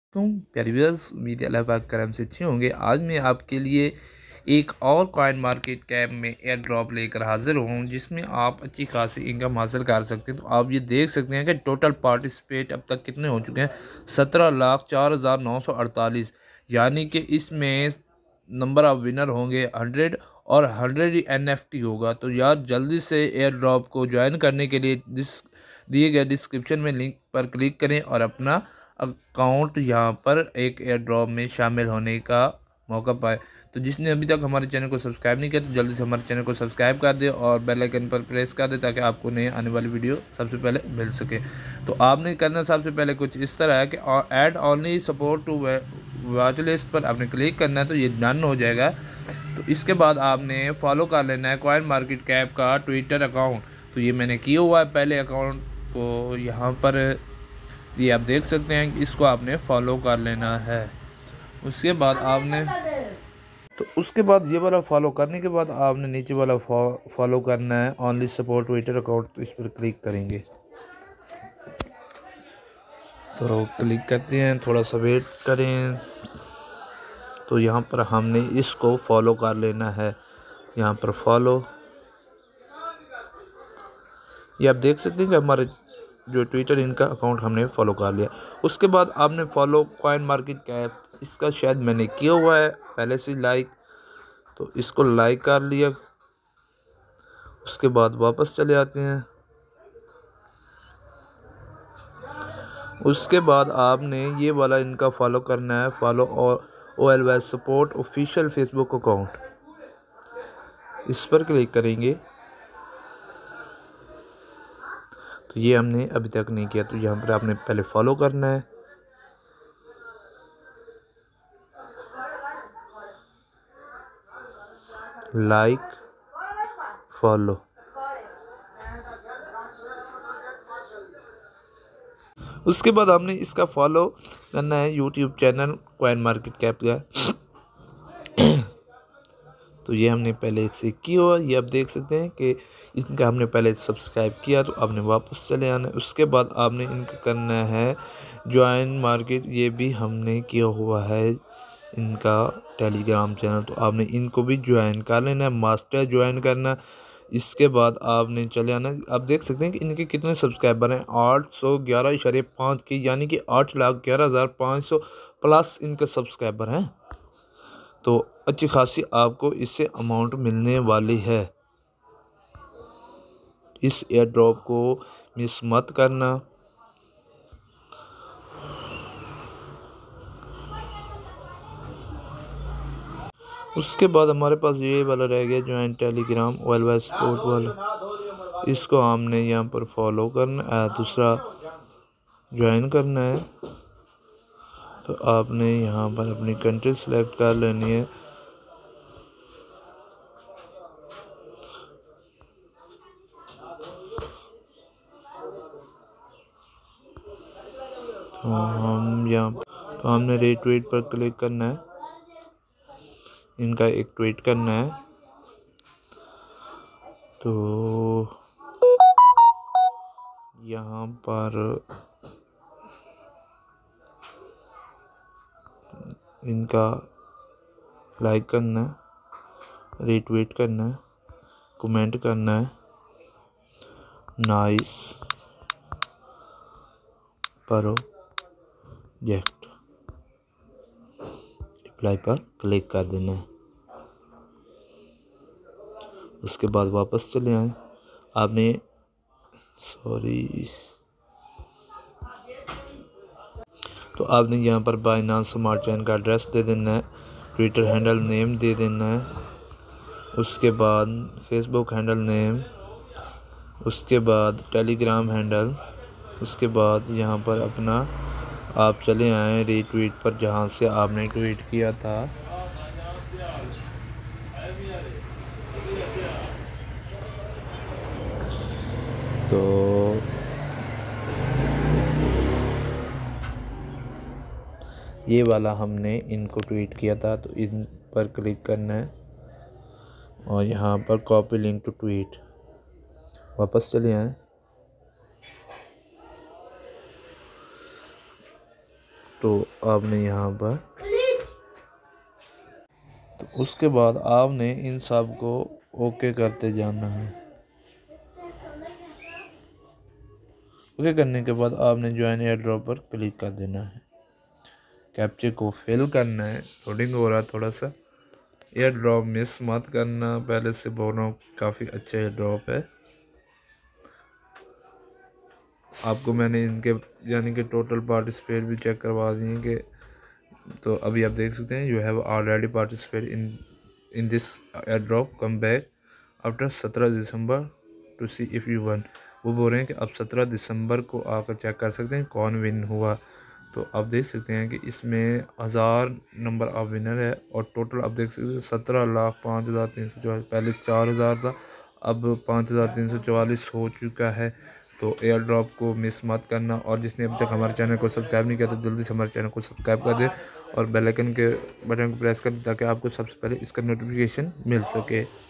तुम प्यारे व्यूअर्स, उम्मीद है अल्लाह पाक करम से अच्छे होंगे। आज मैं आपके लिए एक और कॉइन मार्केट कैप में एयर ड्रॉप लेकर हाजिर हूँ, जिसमें आप अच्छी खासी इनकम हासिल कर सकते हैं। तो आप ये देख सकते हैं कि टोटल पार्टिसिपेट अब तक कितने हो चुके हैं, 17,04,948। यानी कि इसमें नंबर ऑफ विनर होंगे 100 और 100 ही NFT होगा। तो यार जल्दी से एयर ड्रॉप को ज्वाइन करने के लिए दिए गए डिस्क्रिप्शन में लिंक पर क्लिक करें और अपना अकाउंट यहाँ पर एक एयर ड्रॉप में शामिल होने का मौका पाए। तो जिसने अभी तक हमारे चैनल को सब्सक्राइब नहीं किया तो जल्दी से हमारे चैनल को सब्सक्राइब कर दे और बेल आइकन पर प्रेस कर दे, ताकि आपको नए आने वाली वीडियो सबसे पहले मिल सके। तो आपने करना सबसे पहले कुछ इस तरह है कि add only support to watch list पर आपने क्लिक करना है, तो ये डन हो जाएगा। तो इसके बाद आपने फॉलो कर लेना है कॉइन मार्केट कैप का ट्विटर अकाउंट। तो ये मैंने किया हुआ है पहले अकाउंट को, यहाँ पर ये आप देख सकते हैं कि इसको आपने फॉलो कर लेना है। उसके बाद आपने उसके बाद ये वाला फॉलो करने के बाद आपने नीचे वाला फॉलो करना है ओनली सपोर्ट ट्विटर अकाउंट। तो इस पर क्लिक करेंगे, तो क्लिक करते हैं, थोड़ा सा वेट करें। तो यहाँ पर हमने इसको फॉलो कर लेना है, यहाँ पर फॉलो। ये आप देख सकते हैं कि हमारे जो ट्विटर इनका अकाउंट हमने फॉलो कर लिया। उसके बाद आपने फॉलो कॉइन मार्केट कैप, इसका शायद मैंने किया हुआ है पहले से लाइक, तो इसको लाइक कर लिया। उसके बाद वापस चले आते हैं। उसके बाद आपने ये वाला इनका फॉलो करना है, फॉलो और OLY support official Facebook account, इस पर क्लिक करेंगे। तो ये हमने अभी तक नहीं किया, तो यहाँ पर आपने पहले फॉलो करना है। लाइक फॉलो, उसके बाद हमने इसका फॉलो करना है YouTube channel coin market cap का। तो ये हमने पहले से किया हुआ, ये आप देख सकते हैं कि इनका हमने पहले सब्सक्राइब किया, तो आपने वापस चले आना है। उसके बाद आपने इनका करना है ज्वाइन मार्केट, ये भी हमने किया हुआ है इनका टेलीग्राम चैनल। तो आपने इनको भी ज्वाइन कर लेना है, मास्टर ज्वाइन करना। इसके बाद आपने चले आना। आप देख सकते हैं कि इनके कितने सब्सक्राइबर हैं, 811.5 के, यानी कि 8,11,500 प्लस इनके सब्सक्राइबर हैं। तो अच्छी खासी आपको इससे अमाउंट मिलने वाली है। इस एयर ड्रॉप को मिस मत करना। उसके बाद हमारे पास ये वाला रह गया ज्वाइन टेलीग्राम OLY सपोर्ट वाला, इसको हमने यहाँ पर फॉलो करना है, दूसरा ज्वाइन करना है। तो आपने यहाँ पर अपनी कंट्री सेलेक्ट कर लेनी है। तो हमने रीट्वीट पर क्लिक करना है, इनका एक ट्वीट करना है। तो यहाँ पर इनका लाइक करना है, रीट्वीट करना है, कमेंट करना है, नाइस प्रोजेक्ट, रिप्लाई पर क्लिक कर देना है। उसके बाद वापस चले आए। आपने तो आपने यहाँ पर बाइनांस स्मार्ट चेन का एड्रेस दे देना है, ट्विटर हैंडल नेम दे देना है, उसके बाद फेसबुक हैंडल नेम, उसके बाद टेलीग्राम हैंडल, उसके बाद यहाँ पर अपना आप चले आए रीट्वीट पर जहाँ से आपने ट्वीट किया था। तो ये वाला हमने इनको ट्वीट किया था, तो इन पर क्लिक करना है और यहाँ पर कॉपी लिंक टू ट्वीट, वापस चले आए। तो आपने यहाँ पर तो उसके बाद आपने इन सब को ओके करते जाना है। ओके करने के बाद आपने ज्वाइन एयर ड्रॉप पर क्लिक कर देना है। कैप्चे को फिल करना है। लोडिंग हो रहा है थोड़ा सा। एयर ड्रॉप मिस मत करना, पहले से बोल रहा हूँ काफ़ी अच्छा एयर ड्रॉप है। आपको मैंने इनके यानी कि टोटल पार्टिसिपेट भी चेक करवा दिए कि तो अभी आप देख सकते हैं you have already participate in this airdrop come back after 17 December to see if you won. वो बोल रहे हैं कि अब 17 दिसंबर को आकर चेक कर सकते हैं कौन विन हुआ। तो आप देख सकते हैं कि इसमें 1000 नंबर ऑफ विनर है और टोटल आप देख सकते हैं 17,05,344। पहले 4000 था, अब 5344 हो चुका है। तो एयर ड्रॉप को मिस मत करना और जिसने अभी तक हमारे चैनल को सब्सक्राइब नहीं किया तो जल्दी से हमारे चैनल को सब्सक्राइब कर दे और बेल आइकन के बटन को प्रेस कर दे ताकि आपको सबसे पहले इसका नोटिफिकेशन मिल सके।